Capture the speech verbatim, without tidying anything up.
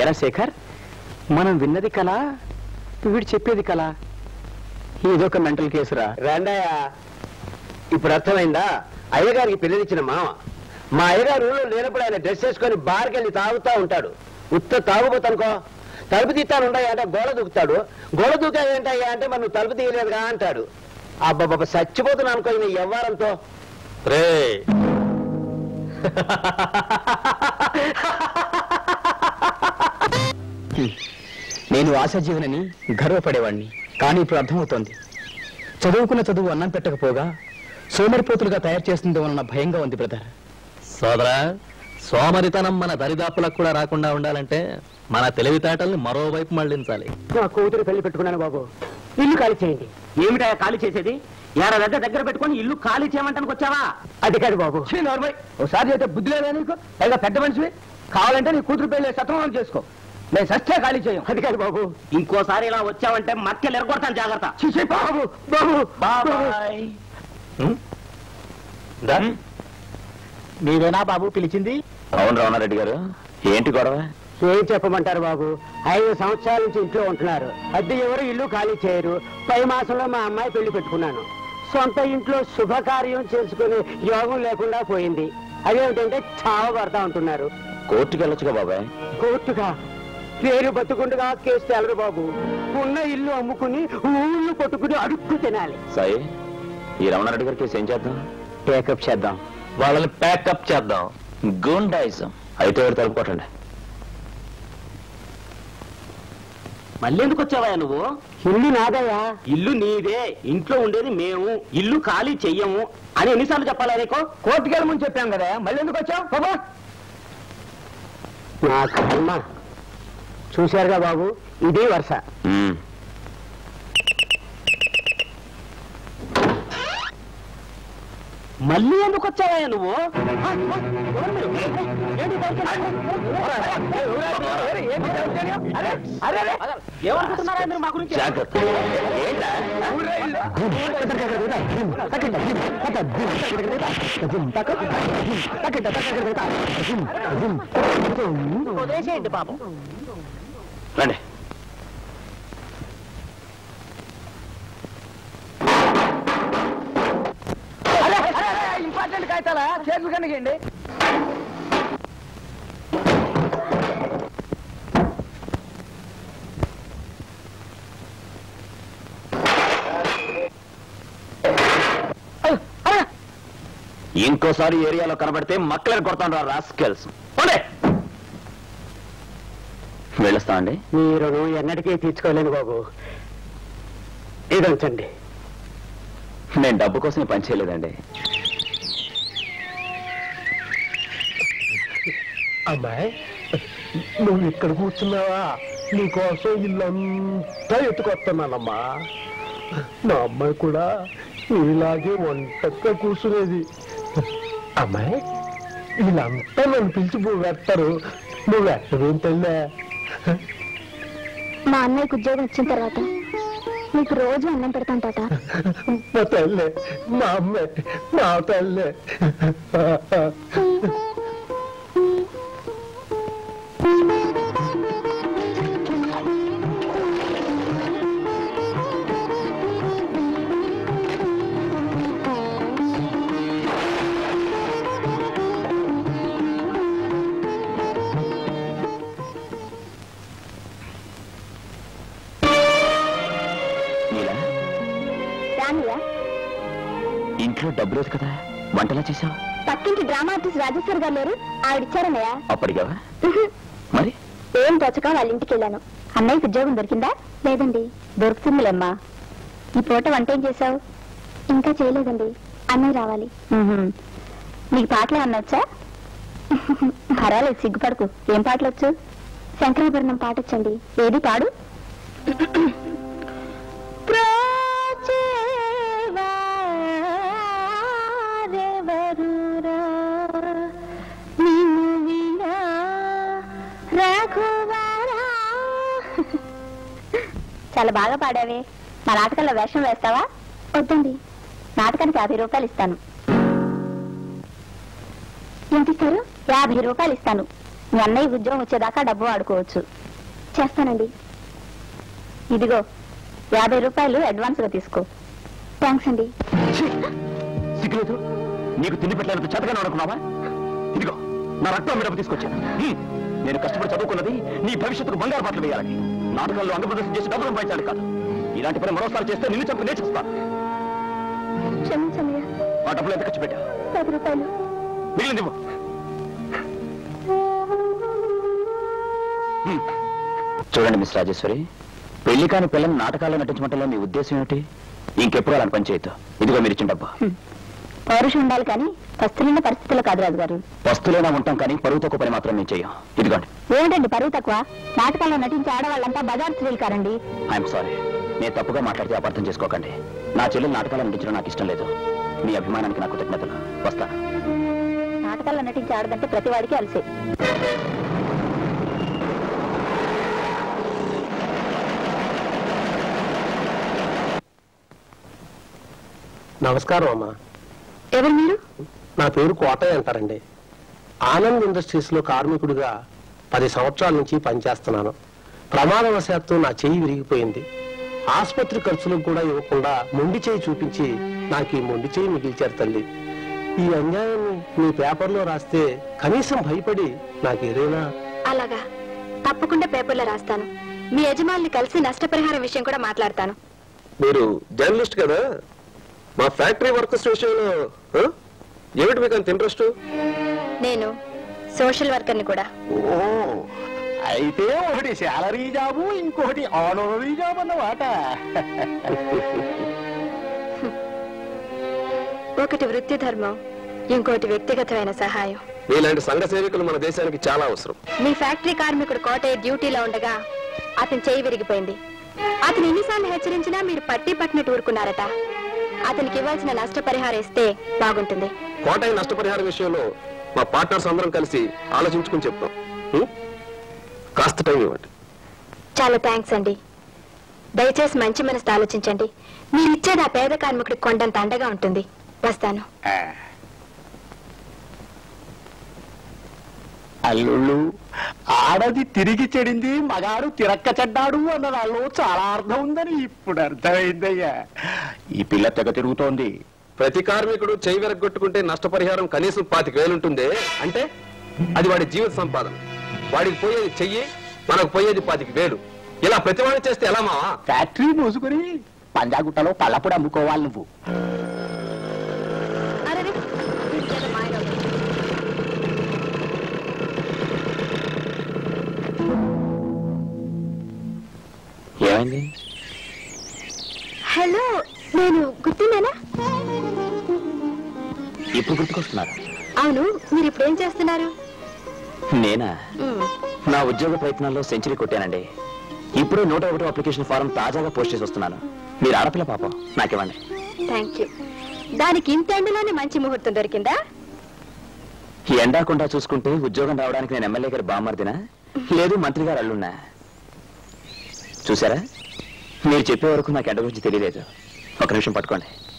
ఎరా శేఖర్, మనం విన్నది కళ, వీడు చెప్పేది కళ. ఇదొక మెంటల్ కేసురా. రండయ్య, ఇప్పుడు అర్థమైందా? అయ్యగారికి పెళ్లిచ్చిన మామ. మా అయ్యగారు ఊళ్ళో లేనప్పుడు ఆయన డ్రెస్ వేసుకొని బార్కి వెళ్ళి తాగుతూ ఉంటాడు. ఉత్త తాగుపోతానుకో, తలుపు తీస్తాను ఉండయా అంటే గోడ దూకుతాడు. గోడ దూకేంటయ్యా అంటే మరి నువ్వు తలుపు తీయలేదుగా అంటాడు. అబ్బాబ్బా చచ్చిపోతున్నా అనుకో ఈయన ఎవ్వరంతో. రే నేను ఆశాజీవనని గర్వపడేవాణ్ణి, కానీ ఇప్పుడు అర్థమవుతోంది. చదువుకున్న చదువు అన్నం పెట్టకపోగా సోమరిపోతులుగా తయారు చేస్తుందేమన్న భయంగా ఉంది బ్రదర్. సోదరా, సోమరితనం మన దరిదాపులకు కూడా రాకుండా ఉండాలంటే మన తెలివితేటల్ని మరోవైపు మళ్లించాలి. నా కూతురు పెళ్లి పెట్టుకున్నాను బాబు, ఇల్లు ఖాళీ చేయండి. ఏమిటా ఖాళీ చేసేది? యార దగ్గర దగ్గర పెట్టుకొని ఇల్లు ఖాళీ చేయమంటానికి వచ్చావా? అది కాదు బాబు. ఒకసారి అయితే బుద్ధి లేదా నీకు? పైగా పెద్ద మనిషివి, కావాలంటే నీ కూతురు పెళ్లి సత్వం చేసుకో. నేను సత్య ఖాళీ చేయం. అది కాదు బాబు. ఇంకోసారి ఇలా వచ్చావంటే మక్కలు ఎరగొడతాను, జాగ్రత్త. బాబు బాబు బాబాయ్. మీరేనా బాబు పిలిచింది? అవును రామనారెడ్డి గారు, ఏంటి గొడవ? ఏం చెప్పమంటారు బాబు, ఐదు సంవత్సరాల నుంచి ఇంట్లో ఉంటున్నారు. అద్దె ఎవరు ఇల్లు ఖాళీ చేయరు. పై మాసంలో మా అమ్మాయి పెళ్లి పెట్టుకున్నాను. సొంత ఇంట్లో శుభకార్యం చేసుకునే యోగం లేకుండా పోయింది. అదేమిటంటే చావ పడతా ఉంటున్నారు. కోర్టుకి వెళ్ళొచ్చుగా బాబాయ్. కోర్టుగా? పేరు బతుకుండగా కేసు తెలరు బాబు. ఉన్న ఇల్లు అమ్ముకుని ఊళ్ళు పట్టుకుని అడుక్కు తినాలి. సాయి, ఈ రమణారెడ్డి గారి కేసు ఏం చేద్దాం? టేకప్ చేద్దాం. వాళ్ళని ప్యాకప్ చేద్దాం. గుండాయిజం. అయితే ఎవరు తలుపుకోటండి. మళ్ళీ ఎందుకు వచ్చావా నువ్వు? ఇల్లు నాదయ్యా. ఇల్లు నీదే, ఇంట్లో ఉండేది మేము, ఇల్లు ఖాళీ చెయ్యము అని ఎన్నిసార్లు చెప్పాలా నీకు? కోర్టుకి వెళ్ళమని చెప్పాం కదా, మళ్ళీ ఎందుకు వచ్చావు? బాబా నా కర్మ. చూశారుగా బాబు, ఇదే వరుస. మళ్ళీ ఎందుకు వచ్చావా నువ్వు? ఏమనుకుంటున్నారా మీరు మా గురించి? వదిలేసేయండి పాపం. రండి. ఇంపార్టెంట్ కాగితాలా? చేతులు కనిగండి. ఇంకోసారి ఏరియాలో కనబడితే మక్కలను కొడతాను రా రాస్కెల్స్. వెళ్ళొస్తా అండి. మీరు ఎన్నటికీ తీర్చుకోలేను బాబు. ఇదంచండి. నేను డబ్బు కోసమే పనిచేయలేదండి. అమ్మాయి, నువ్వు ఇక్కడ కూర్చున్నావా? నీకోసం ఇల్లంతా ఎత్తుకొస్తున్నానమ్మా. నా అమ్మాయి కూడా ఇలాగే వంటగా కూర్చునేది. అమ్మాయి, వీళ్ళంతా నన్ను పిలిచి పెడతారు, నువ్వు ఎక్కడేం తెల్లే? మా అన్నయ్యకు ఉద్యోగం వచ్చిన తర్వాత నీకు రోజు అన్నం పెడతాను తాత. మా తల్లే, మా అమ్మే, మా తల్లే. ఇంట్లో డబ్బు లేదు కదా, వంటలా చేసావు? పక్కింటి డ్రామా ఆర్టిస్ట్ రాజేశ్వర్ గారు లేరు, ఆవిడిచ్చారన్నయ్య. అప్పటికావా? మరి ఏం తోచక వాళ్ళ ఇంటికి వెళ్ళాను. అన్నయ్యకి ఉద్యోగం దొరికిందా? లేదండి. దొరుకుతుందిలేమ్మా. ఈ పూట వంట ఏం చేసావు? ఇంకా చేయలేదండి. అన్నయ్య రావాలి. నీకు పాటలు అన్నొచ్చా? పర్వాలేదు, సిగ్గుపడకు. ఏం పాటలు వచ్చు? శంకరాభరణం పాటొచ్చండి. ఏది పాడు. చాలా బాగా పాడావే. మా నాటకంలో వేషం వేస్తావా? వద్దండి. నాటకానికి యాభై రూపాయలు ఇస్తాను. ఎంత ఇస్తారు? యాభై రూపాయలు ఇస్తాను. మీ అన్నయ్య ఉద్యోగం వచ్చేదాకా డబ్బు ఆడుకోవచ్చు. చేస్తానండి. ఇదిగో యాభై రూపాయలు అడ్వాన్స్ గా తీసుకో. థ్యాంక్స్ అండి. సిగ్గులేదు నీకు తిండి పెట్టలేనంత చేతగా అనుకున్నావా? ఇదిగో నా రక్తం డబ్బు తీసుకొచ్చాను. నేను కష్టపడి చదువుకున్నది నీ భవిష్యత్తుకు బంగారు బాటలు వేయాలని, నాటకాల్లో అంగప్రదర్శన చేసి డబ్బులు సంపాదించాలి కాదు. ఇలాంటి పని మరోసారి చేస్తే నిన్ను చంపి నేర్చుస్తాను. క్షమించమయ్యా. ఆ డబ్బులు ఎంత ఖర్చు పెట్టా? పది రూపాయలు. మిగిలింది చూడండి మిస్ రాజేశ్వరి, పెళ్లి కాని పిల్లల్ని నాటకాల్లో నటించమంటలో మీ ఉద్దేశం ఏమిటి? ఇంకెప్పుడు అలాంటి పని చేయొద్దు. ఇదిగో మీరు ఇచ్చిన డబ్బా. పౌరుషం ఉండాలి కానీ పస్తులున్న పరిస్థితులు కాదు రాజు గారు. పస్తులైనా ఉంటాం కానీ పరువు తక్కువ పని మాత్రం మేము చెయ్యం. ఇదిగోండి. ఏమిటండి పరువు తక్కువ? నాటకాల్లో నటించే ఆడవాళ్ళంతా బజార్ స్త్రీలు కారండి. ఐఎమ్ సారీ, నేను తప్పుగా మాట్లాడితే అపార్థం చేసుకోకండి. నా చెల్లెలు నాటకాల్లో నటించడం నాకు ఇష్టం లేదు. మీ అభిమానానికి నాకు కృతజ్ఞతలు. వస్తాను. నాటకాల్లో నటించే ఆడదంటే ప్రతి వాడికి అలసే. నమస్కారం అమ్మా. ఎవరు మీరు? నా పేరు కోటయ్య అంటారండి. ఆనంద్ ఇండస్ట్రీస్ లో కార్మికుడిగా పది సంవత్సరాల నుంచి పనిచేస్తున్నాను. ప్రమాదవశాత్తు నా చెయ్యి విరిగిపోయింది. ఆసుపత్రి ఖర్చులకు కూడా ఇవ్వకుండా మొండి చెయ్యి చూపించి నాకు ఈ మొండి చెయ్యి మిగిల్చారు తల్లి. ఈ అన్యాయాన్ని మీ పేపర్లో రాస్తే కనీసం భయపడి నాకు ఏదైనా. అలాగా, తప్పకుండా పేపర్లో రాస్తాను. మీ యజమాని కలిసి నష్టపరిహారం విషయం కూడా మాట్లాడతాను. మీరు జర్నలిస్ట్ కదా, మా ఫ్యాక్టరీ వర్కర్స్ విషయంలో ఏమిటి మీకు అంత ఇంట్రెస్ట్? నేను సోషల్ వర్కర్ని కూడా. ఓ, అయితే ఒకటి శాలరీ జాబు, ఇంకొకటి ఆనరీ జాబ్ అన్నమాట. ఒకటి వృత్తి ధర్మం, ఇంకోటి వ్యక్తిగతమైన సహాయం. మీలాంటి సంఘ సేవకులు మన దేశానికి చాలా అవసరం. మీ ఫ్యాక్టరీ కార్మికుడు కోటయ్య డ్యూటీలో ఉండగా అతని చేయి విరిగిపోయింది. అతను ఎన్నిసార్లు హెచ్చరించినా మీరు పట్టి పట్టినట్టు ఊరుకున్నారట. అతనికి ఇవ్వాల్సిన నష్టపరిహారం ఇస్తే బాగుంటుంది. కోటయ్య నష్టపరిహారం విషయంలో మా పార్ట్నర్స్ అందరం కలిసి ఆలోచించుకుని చెప్తాం. కాస్త టైం ఇవ్వండి. చాలా థ్యాంక్స్ అండి. దయచేసి మంచి మనసు ఆలోచించండి. మీరిచ్చేది ఆ పేద కార్మికుడికి కొండంత అండగా ఉంటుంది. వస్తాను. అల్లుళ్ళు, ఆడది తిరిగి చెడింది, మగాడు తిరక్క చెడ్డాడు అన్న వాళ్ళు చాలా అర్థం ఉందని ఇప్పుడు అర్థమైందయ్యా. ఈ పిల్ల తెగ తిరుగుతోంది. ప్రతి కార్మికుడు చేయి విరగొట్టుకుంటే నష్టపరిహారం కనీసం పాతిక వేలుంటుంది. అంటే అది వాడి జీవిత సంపాదన. వాడికి పోయేది చెయ్యి, మనకు పోయేది పాతిక వేలు. ఇలా ప్రతివాడు చేస్తే ఎలా మావా? ఫ్యాక్టరీ మూసుకుని పంజాగుట్టలో పళ్ళప్పుడు అమ్ముకోవాలి నువ్వు. ఏమైంది? హలో, నేను గుర్తున్నానా? ఇప్పుడు గుర్తుకొస్తున్నారు? అవును, మీరు ఇప్పుడు ఏం చేస్తున్నారు? నేనా? నా ఉద్యోగ ప్రయత్నాల్లో సెంచరీ కొట్టానండి. ఇప్పుడు నూట ఒకటో అప్లికేషన్ ఫారం తాజాగా పోస్ట్ చేసి వస్తున్నాను. మీరు ఆడపిల్ల పాపం, నాకివ్వండి. Thank you. దానికి ఇంత ఎండలోనే మంచి ముహూర్తం దొరికిందా? ఎండాకుండా చూసుకుంటే ఉద్యోగం రావడానికి నేను ఎమ్మెల్యే గారి బామ్మర్దినా, లేదు మంత్రి గారు అల్లున్నా? చూసారా, మీరు చెప్పే వరకు నాకు ఎండ గురించి తెలియలేదు. ఒక నిమిషం పట్టుకోండి.